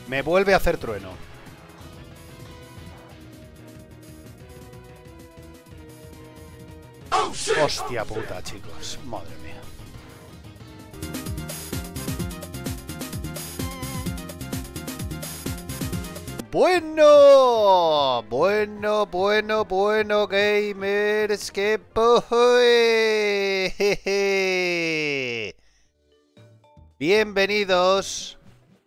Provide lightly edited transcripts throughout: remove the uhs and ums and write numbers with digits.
Me vuelve a hacer trueno. Hostia puta, chicos. Madre mía. Bueno, gamers, que bienvenidos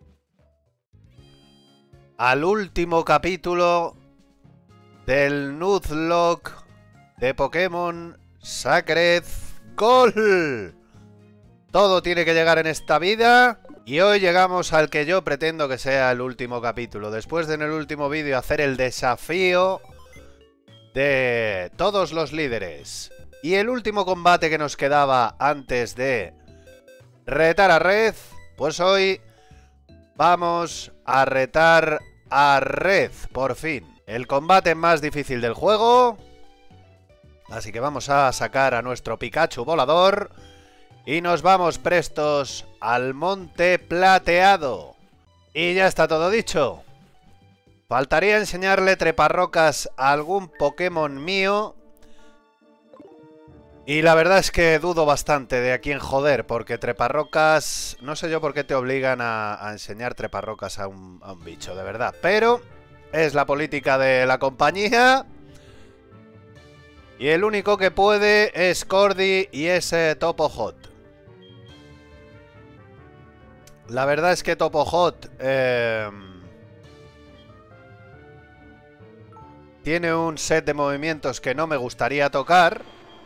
al último capítulo del Nuzlocke de Pokémon Sacred Gold. Todo tiene que llegar en esta vida. Y hoy llegamos al que yo pretendo que sea el último capítulo. Después de en el último vídeo hacer el desafío de todos los líderes. Y el último combate que nos quedaba antes de retar a Red. Pues hoy vamos a retar a Red, por fin. El combate más difícil del juego. Así que vamos a sacar a nuestro Pikachu volador. Y nos vamos prestos al Monte Plateado. Y ya está todo dicho. Faltaría enseñarle treparrocas a algún Pokémon mío. Y la verdad es que dudo bastante de a quién joder, porque treparrocas... No sé yo por qué te obligan a enseñar treparrocas a un bicho, de verdad. Pero es la política de la compañía. Y el único que puede es Cordy y ese Topo Hot. La verdad es que Topo Hot tiene un set de movimientos que no me gustaría tocar.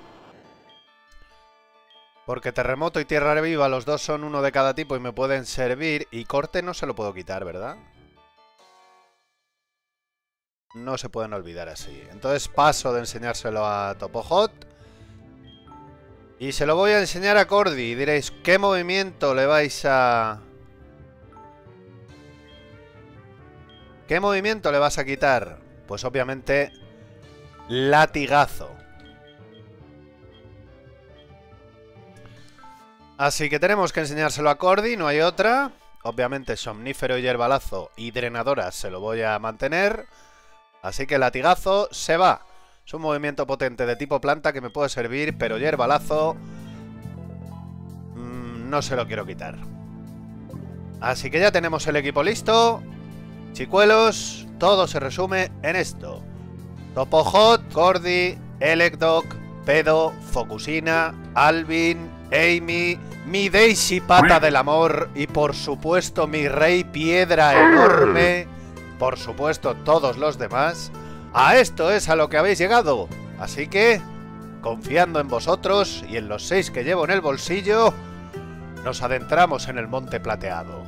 Porque Terremoto y Tierra Viva, los dos son uno de cada tipo y me pueden servir. Y Corte no se lo puedo quitar, ¿verdad? No se pueden olvidar así. Entonces paso de enseñárselo a Topo Hot. Y se lo voy a enseñar a Cordy. Y diréis, ¿qué movimiento le vais a...? ¿Qué movimiento le vas a quitar? Pues obviamente latigazo. Así que tenemos que enseñárselo a Cordy, no hay otra. Obviamente Somnífero y Hierbalazo y Drenadora se lo voy a mantener. Así que latigazo se va. Es un movimiento potente de tipo planta que me puede servir, pero Hierbalazo no se lo quiero quitar. Así que ya tenemos el equipo listo. Chicuelos, todo se resume en esto. Topo Hot, Cordy, Electok, Pedo, Focusina, Alvin, Amy, mi Daisy Pata del Amor y por supuesto mi Rey Piedra Enorme. Por supuesto todos los demás. A esto es a lo que habéis llegado. Así que, confiando en vosotros y en los 6 que llevo en el bolsillo, nos adentramos en el Monte Plateado.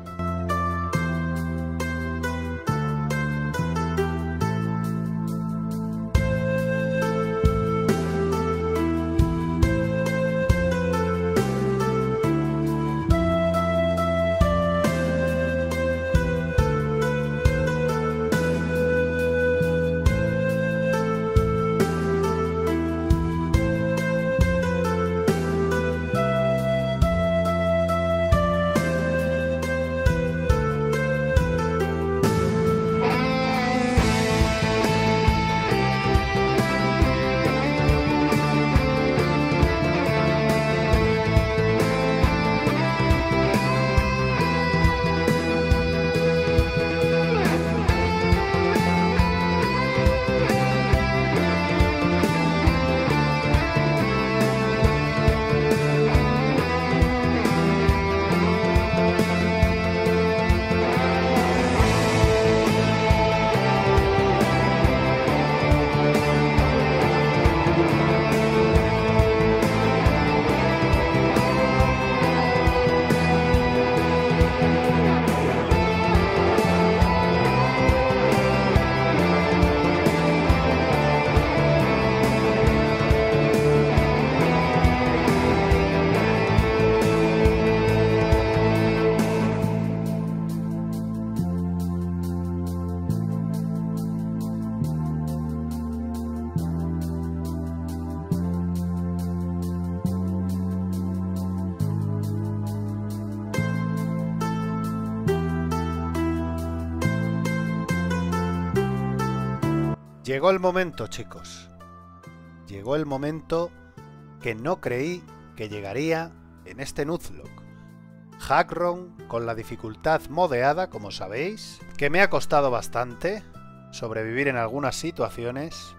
Llegó el momento, chicos. Llegó el momento que no creí que llegaría en este Nuzlocke. Hackrun con la dificultad modeada, como sabéis, que me ha costado bastante sobrevivir en algunas situaciones.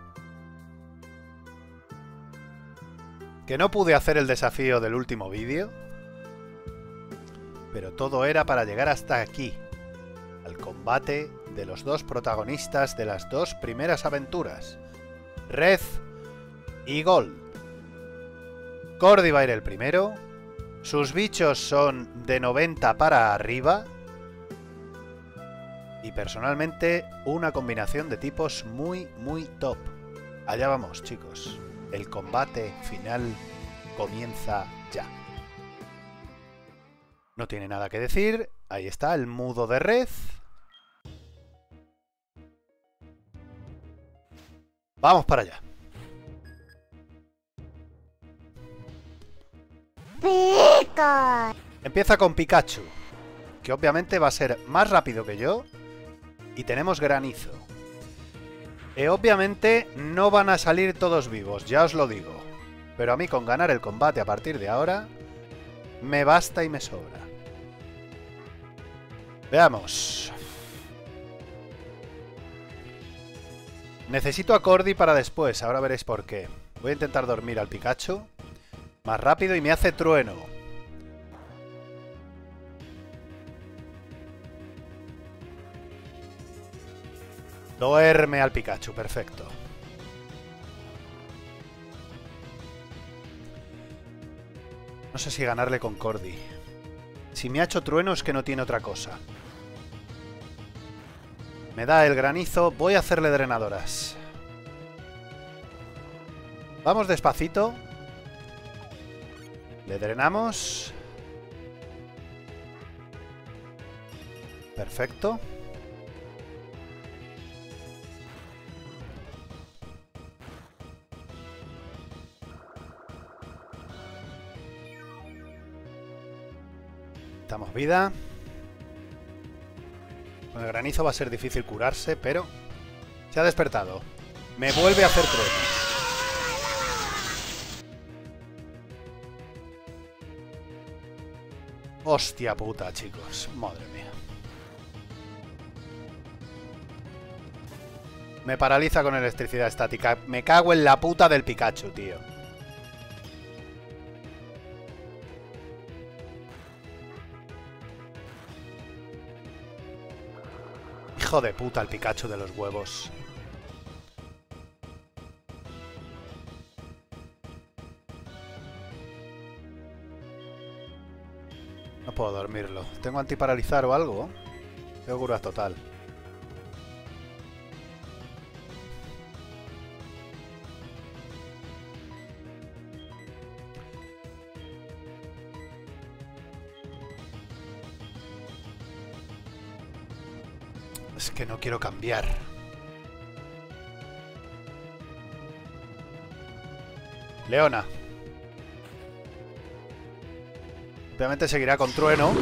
Que no pude hacer el desafío del último vídeo. Pero todo era para llegar hasta aquí, al combate de los dos protagonistas de las dos primeras aventuras, Red y Gold. Cordy va a ir el primero. Sus bichos son de 90 para arriba. Y personalmente una combinación de tipos muy top. Allá vamos, chicos. El combate final comienza ya. No tiene nada que decir. Ahí está el mudo de Red. Vamos para allá. Pikachu. Empieza con Pikachu, que obviamente va a ser más rápido que yo. Y tenemos granizo. Obviamente no van a salir todos vivos, ya os lo digo. Pero a mí con ganar el combate a partir de ahora me basta y me sobra. Veamos. Necesito a Cordy para después, ahora veréis por qué. Voy a intentar dormir al Pikachu más rápido y me hace trueno. Duerme al Pikachu, perfecto. No sé si ganarle con Cordy. Si me ha hecho trueno es que no tiene otra cosa. Me da el granizo, voy a hacerle drenadoras. Vamos despacito. Le drenamos. Perfecto. Damos vida. Con el granizo va a ser difícil curarse, pero se ha despertado. Me vuelve a hacer trueno. Hostia puta, chicos. Madre mía. Me paraliza con electricidad estática. Me cago en la puta del Pikachu, tío. Hijo de puta el Pikachu de los huevos. No puedo dormirlo. ¿Tengo antiparalizar o algo? Tengo cura total. Es que no quiero cambiar. Leona. Obviamente seguirá con trueno.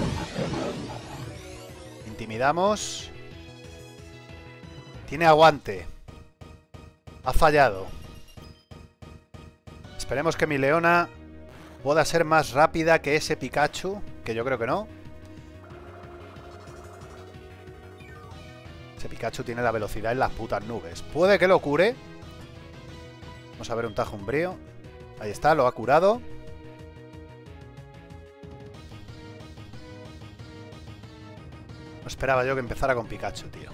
Intimidamos. Tiene aguante. Ha fallado. Esperemos que mi Leona pueda ser más rápida que ese Pikachu, que yo creo que no. Ese Pikachu tiene la velocidad en las putas nubes. Puede que lo cure. Vamos a ver un tajo umbrío. Ahí está, lo ha curado. No esperaba yo que empezara con Pikachu, tío.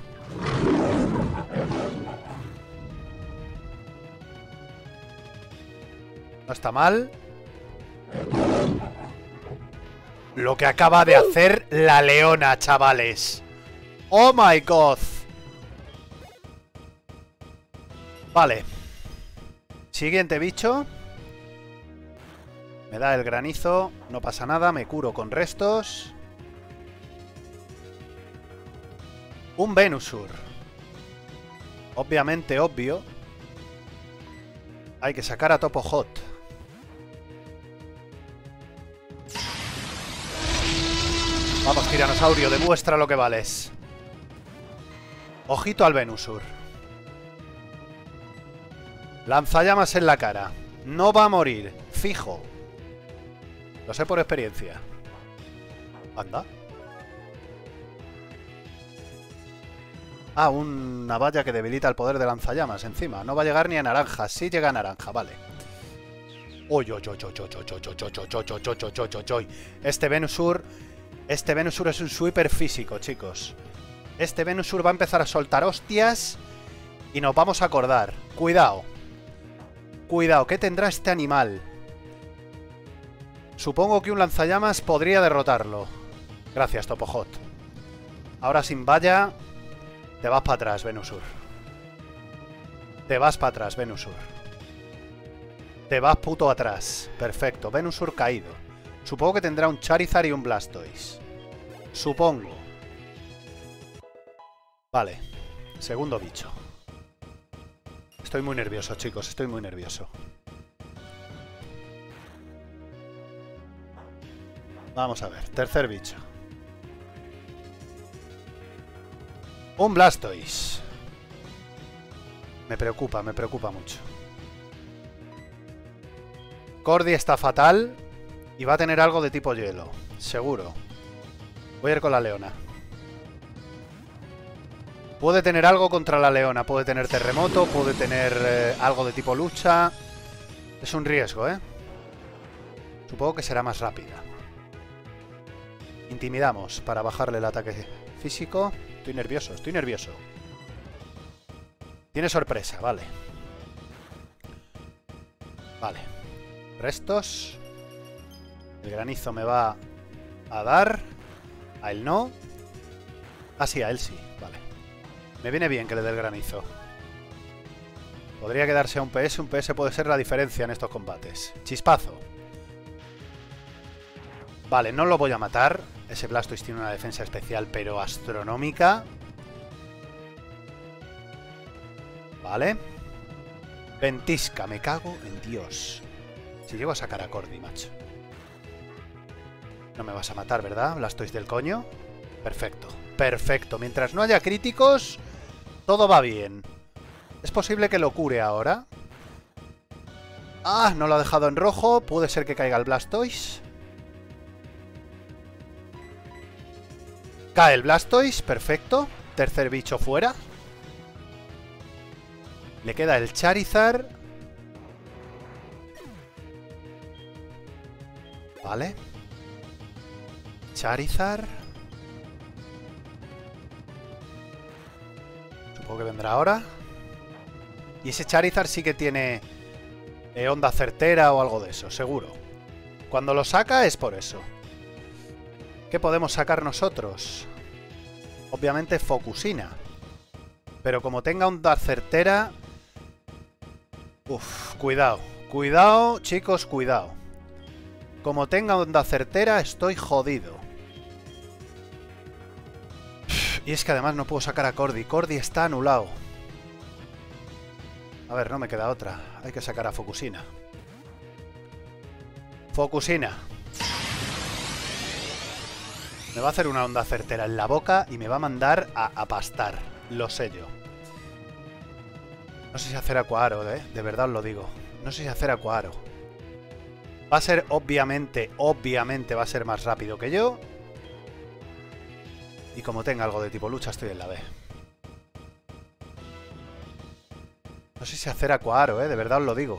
No está mal. Lo que acaba de hacer la Leona, chavales. ¡Oh, my God! Vale. Siguiente bicho. Me da el granizo. No pasa nada, me curo con restos. Un Venusaur. Obviamente obvio. Hay que sacar a Topo Hot. Vamos, tiranosaurio, demuestra lo que vales. Ojito al Venusaur. Lanzallamas en la cara. No va a morir. Fijo. Lo sé por experiencia. Anda. Ah, una valla que debilita el poder de lanzallamas encima. No va a llegar ni a naranja. Sí llega a naranja, vale. Este Venusaur es un sweeper físico, chicos. Este Venusaur va a empezar a soltar hostias y nos vamos a acordar. Cuidado. Cuidado, ¿qué tendrá este animal? Supongo que un lanzallamas podría derrotarlo. Gracias, Topohot. Ahora sin valla, te vas para atrás, Venusaur. Te vas para atrás, Venusaur. Te vas puto atrás. Perfecto, Venusaur caído. Supongo que tendrá un Charizard y un Blastoise. Supongo. Vale. Segundo bicho. Estoy muy nervioso, chicos. Estoy muy nervioso. Vamos a ver. Tercer bicho. Un Blastoise. Me preocupa mucho. Cordy está fatal y va a tener algo de tipo hielo. Seguro. Voy a ir con la leona. Puede tener algo contra la leona. Puede tener terremoto. Puede tener algo de tipo lucha. Es un riesgo, ¿eh? Supongo que será más rápida. Intimidamos para bajarle el ataque físico. Estoy nervioso, estoy nervioso. Tiene sorpresa, vale. Vale. Restos. El granizo me va a dar. A él no. Ah, sí, a él sí, vale. Me viene bien que le dé el granizo. Podría quedarse a un PS. Un PS puede ser la diferencia en estos combates. Chispazo. Vale, no lo voy a matar. Ese Blastoise tiene una defensa especial, pero astronómica. Vale. Ventisca, me cago en Dios. Si llego a sacar a Cordy, macho. No me vas a matar, ¿verdad? Blastoise del coño. Perfecto, perfecto. Mientras no haya críticos, todo va bien. ¿Es posible que lo cure ahora? Ah, no lo ha dejado en rojo. Puede ser que caiga el Blastoise. Cae el Blastoise, perfecto. Tercer bicho fuera. Le queda el Charizard. Vale. Charizard. Supongo que vendrá ahora. Y ese Charizard sí que tiene onda certera o algo de eso, seguro. Cuando lo saca es por eso. ¿Qué podemos sacar nosotros? Obviamente Focusina. Pero como tenga onda certera... Uf, cuidado. Cuidado, chicos, cuidado. Como tenga onda certera, estoy jodido. Y es que además no puedo sacar a Cordy. Cordy está anulado. A ver, no me queda otra. Hay que sacar a Focusina. Focusina. Me va a hacer una onda certera en la boca y me va a mandar a pastar. Lo sé yo. No sé si hacer Aquaaro, ¿eh? De verdad os lo digo. No sé si hacer Aquaaro. Va a ser, obviamente va a ser más rápido que yo. Y como tenga algo de tipo lucha, estoy en la B. No sé si hacer Aquaaro, ¿eh? De verdad os lo digo.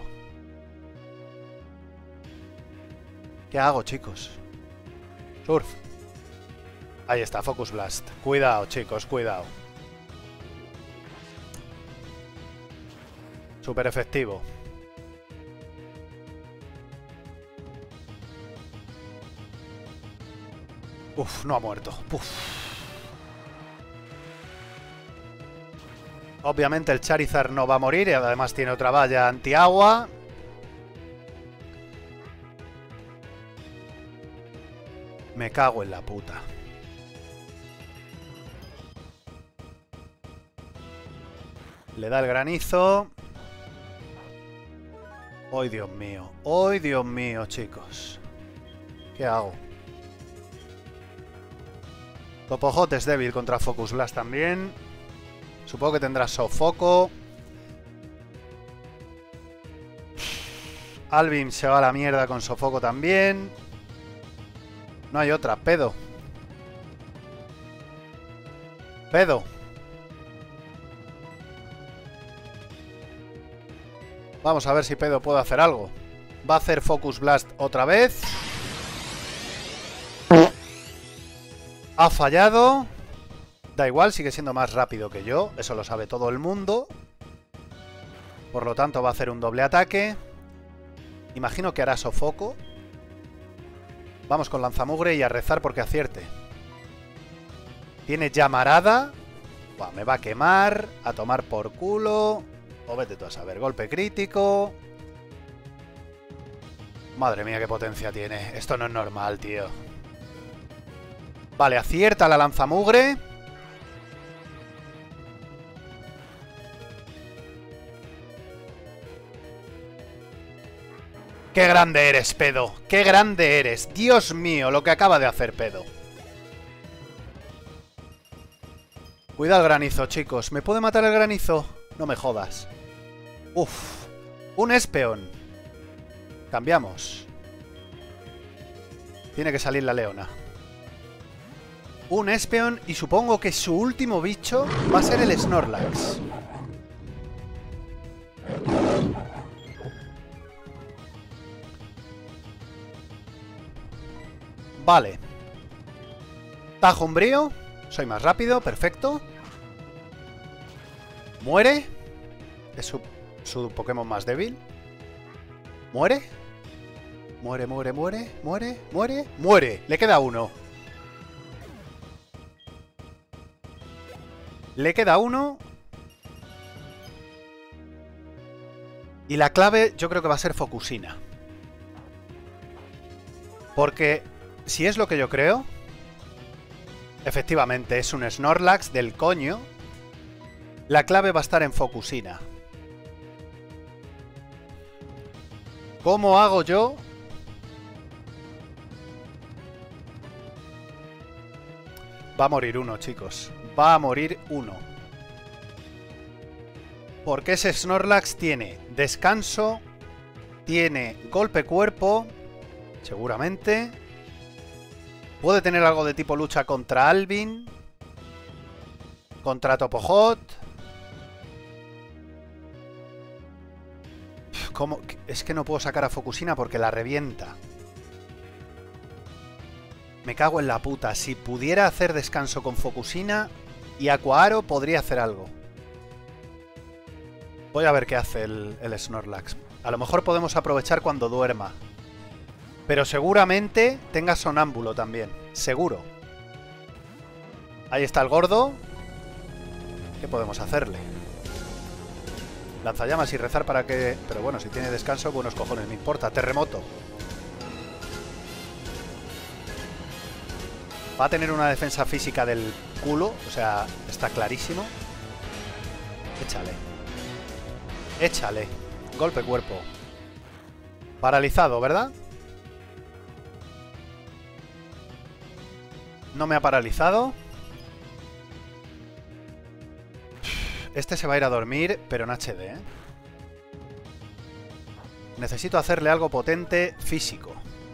¿Qué hago, chicos? Surf. Ahí está, Focus Blast. Cuidado, chicos, cuidado. Súper efectivo. Uf, no ha muerto. Uf. Obviamente el Charizard no va a morir y además tiene otra valla antiagua. Me cago en la puta. Le da el granizo. ¡Ay, Dios mío! ¡Ay, Dios mío, chicos! ¿Qué hago? Topohot es débil contra Focus Blast también. Supongo que tendrá Sofoco. Alvin se va a la mierda con sofoco también. No hay otra, pedo. Pedo. Vamos a ver si pedo puede hacer algo. Va a hacer Focus Blast otra vez. Ha fallado. Da igual, sigue siendo más rápido que yo. Eso lo sabe todo el mundo. Por lo tanto va a hacer un doble ataque. Imagino que hará sofoco. Vamos con lanzamugre y a rezar porque acierte. Tiene llamarada. Buah, me va a quemar. A tomar por culo. O vete tú a saber. Golpe crítico. Madre mía, qué potencia tiene. Esto no es normal, tío. Vale, acierta la lanzamugre. ¡Qué grande eres, pedo! ¡Qué grande eres! ¡Dios mío, lo que acaba de hacer, pedo! Cuidado el granizo, chicos. ¿Me puede matar el granizo? No me jodas. Uf. Un espeón. Cambiamos. Tiene que salir la leona. Un espeón y supongo que su último bicho va a ser el Snorlax. Vale. Tajo umbrío. Soy más rápido, perfecto. Muere. Es su Pokémon más débil. Muere. Muere, muere, muere, muere, muere, muere. Le queda uno. Le queda uno. Y la clave yo creo que va a ser Focusina. Porque si es lo que yo creo, efectivamente es un Snorlax del coño. La clave va a estar en Focusina. ¿Cómo hago yo? Va a morir uno, chicos. Va a morir uno. Porque ese Snorlax tiene descanso, tiene golpe cuerpo, seguramente. Puede tener algo de tipo lucha contra Alvin, contra Topohot. ¿Cómo? Es que no puedo sacar a Focusina porque la revienta. Me cago en la puta. Si pudiera hacer descanso con Focusina y Aquaaro podría hacer algo. Voy a ver qué hace el Snorlax. A lo mejor podemos aprovechar cuando duerma. Pero seguramente tenga sonámbulo también. Seguro. Ahí está el gordo. ¿Qué podemos hacerle? Lanzallamas y rezar para que... Pero bueno, si tiene descanso, buenos cojones, me importa. Terremoto. Va a tener una defensa física del culo. O sea, está clarísimo. Échale. Échale. Golpe cuerpo. Paralizado, ¿verdad? No me ha paralizado. Este se va a ir a dormir, pero en HD, ¿eh? Necesito hacerle algo potente físico.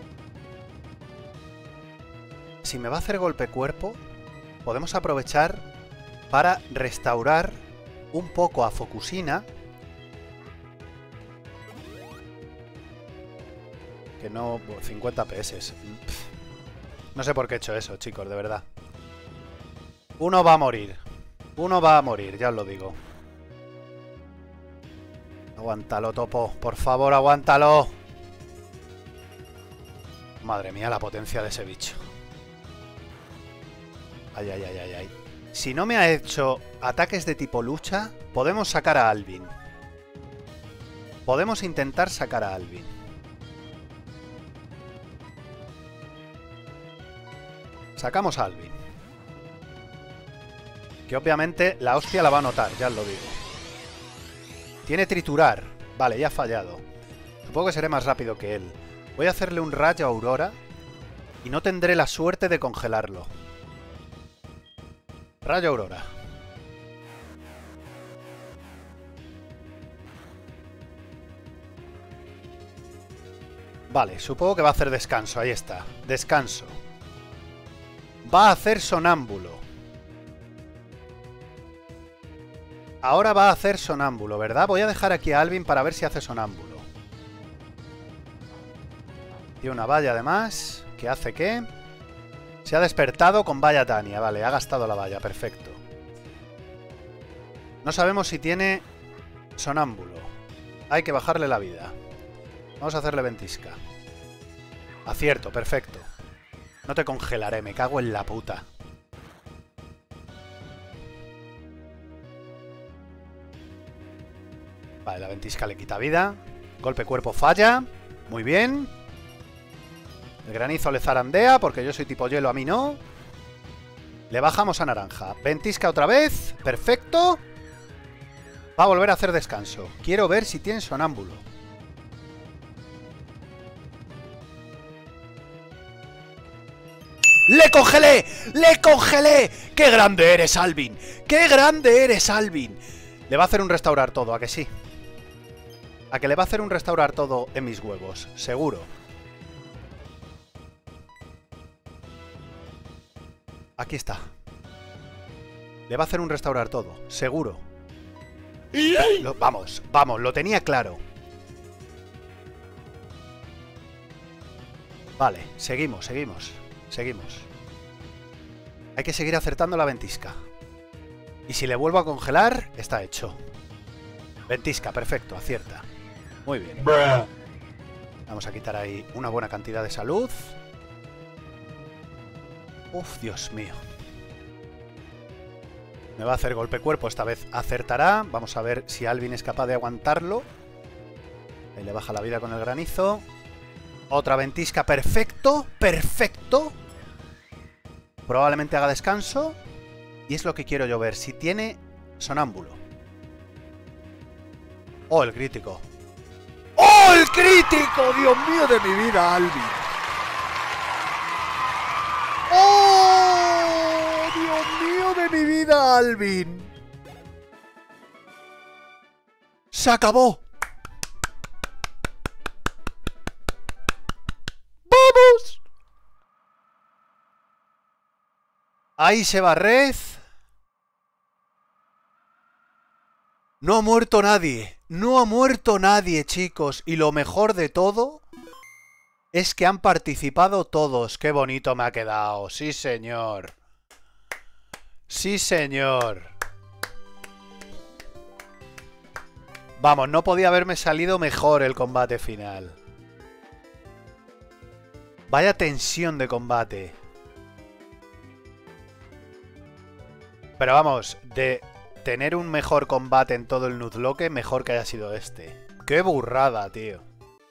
Si me va a hacer golpe cuerpo, podemos aprovechar para restaurar un poco a Focusina. Que no... 50 PS. No sé por qué he hecho eso, chicos, de verdad. Uno va a morir. Uno va a morir, ya os lo digo. Aguántalo, Topo. Por favor, aguántalo. Madre mía, la potencia de ese bicho. Ay, ay, ay, ay, ay. Si no me ha hecho ataques de tipo lucha, podemos sacar a Alvin. Podemos intentar sacar a Alvin. Sacamos a Alvin. Que obviamente la hostia la va a notar, ya os lo digo. Tiene triturar. Vale, ya ha fallado. Supongo que seré más rápido que él. Voy a hacerle un rayo aurora y no tendré la suerte de congelarlo. Rayo aurora. Vale, supongo que va a hacer descanso. Ahí está. Descanso. Va a hacer sonámbulo. Ahora va a hacer sonámbulo, ¿verdad? Voy a dejar aquí a Alvin para ver si hace sonámbulo. Y una valla además. ¿Que hace qué? Se ha despertado con valla Tania. Vale, ha gastado la valla. Perfecto. No sabemos si tiene sonámbulo. Hay que bajarle la vida. Vamos a hacerle ventisca. Acierto, perfecto. No te congelaré, me cago en la puta. Vale, la ventisca le quita vida. Golpe cuerpo falla. Muy bien. El granizo le zarandea porque yo soy tipo hielo, a mí no. Le bajamos a naranja. Ventisca otra vez. Perfecto. Va a volver a hacer descanso. Quiero ver si tiene sonámbulo. ¡Le congelé! ¡Le congelé! ¡Qué grande eres, Alvin! ¡Qué grande eres, Alvin! Le va a hacer un restaurar todo, ¿a que sí? A que le va a hacer un restaurar todo en mis huevos, seguro. Aquí está. Le va a hacer un restaurar todo, seguro. Vamos, vamos, lo tenía claro. Vale, seguimos, seguimos. Seguimos. Hay que seguir acertando la ventisca. Y si le vuelvo a congelar, está hecho. Ventisca, perfecto, acierta. Muy bien. Vamos a quitar ahí una buena cantidad de salud. Uf, Dios mío. Me va a hacer golpe cuerpo, esta vez acertará. Vamos a ver si Alvin es capaz de aguantarlo. Ahí le baja la vida con el granizo. Otra ventisca, perfecto, perfecto. Probablemente haga descanso. Y es lo que quiero yo ver, si tiene sonámbulo. ¡Oh, el crítico! ¡Oh, el crítico! ¡Dios mío de mi vida, Alvin! ¡Oh, Dios mío de mi vida, Alvin! ¡Se acabó! ¡Vamos! Ahí se va Red. No ha muerto nadie. No ha muerto nadie, chicos. Y lo mejor de todo es que han participado todos. Qué bonito me ha quedado. Sí, señor. Sí, señor. Vamos, no podía haberme salido mejor el combate final. Vaya tensión de combate. Pero vamos, de tener un mejor combate en todo el Nuzlocke, mejor que haya sido este. ¡Qué burrada, tío!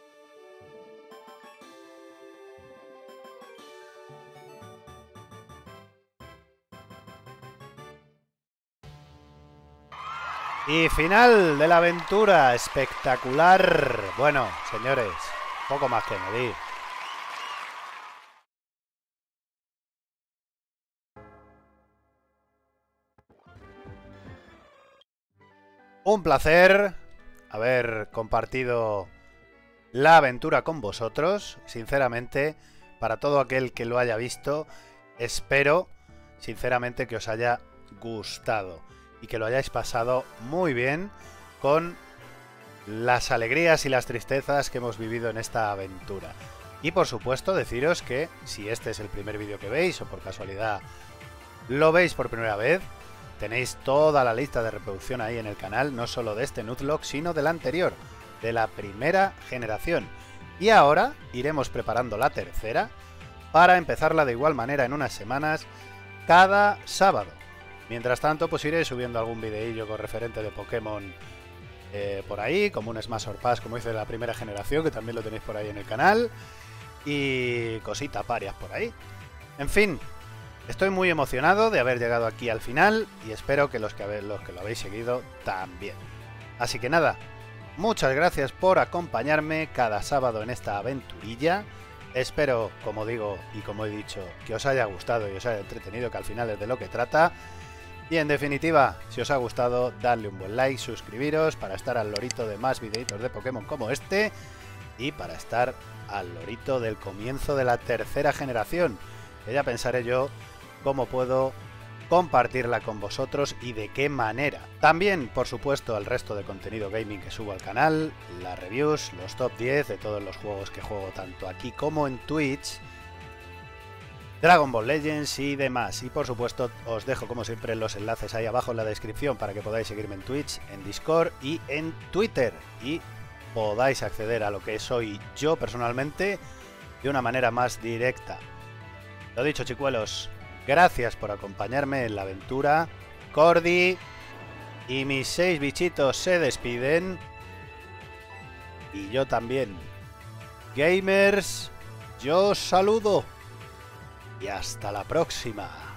Y final de la aventura. Espectacular. Bueno, señores, poco más que añadir. Un placer haber compartido la aventura con vosotros. Sinceramente, para todo aquel que lo haya visto, espero sinceramente que os haya gustado y que lo hayáis pasado muy bien con las alegrías y las tristezas que hemos vivido en esta aventura. Y por supuesto deciros que si este es el primer vídeo que veis o por casualidad lo veis por primera vez, tenéis toda la lista de reproducción ahí en el canal, no solo de este Nuzlocke, sino del anterior, de la primera generación. Y ahora iremos preparando la tercera para empezarla de igual manera en unas semanas, cada sábado. Mientras tanto, pues iré subiendo algún videillo con referente de Pokémon por ahí, como un Smash or Pass, como hice de la primera generación, que también lo tenéis por ahí en el canal, y cositas varias por ahí. En fin, estoy muy emocionado de haber llegado aquí al final y espero que los que lo habéis seguido también. Así que nada, muchas gracias por acompañarme cada sábado en esta aventurilla. Espero, como digo y como he dicho, que os haya gustado y os haya entretenido, que al final es de lo que trata. Y en definitiva, si os ha gustado, dadle un buen like, suscribiros para estar al lorito de más videitos de Pokémon como este. y para estar al lorito del comienzo de la tercera generación, que ya pensaré yo cómo puedo compartirla con vosotros y de qué manera. También, por supuesto, el resto de contenido gaming que subo al canal, las reviews, los top 10 de todos los juegos que juego tanto aquí como en Twitch, Dragon Ball Legends y demás. Y por supuesto os dejo como siempre los enlaces ahí abajo en la descripción para que podáis seguirme en Twitch, en Discord y en Twitter. Y podáis acceder a lo que soy yo personalmente de una manera más directa. Lo dicho, chicuelos, gracias por acompañarme en la aventura. Cordy y mis 6 bichitos se despiden. Y yo también. Gamers, yo os saludo. Y hasta la próxima.